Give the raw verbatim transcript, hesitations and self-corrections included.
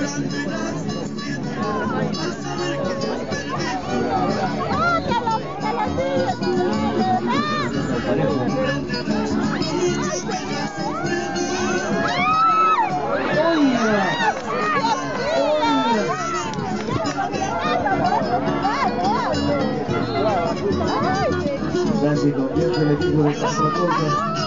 Ya se convierte el equipo de Santa Rosa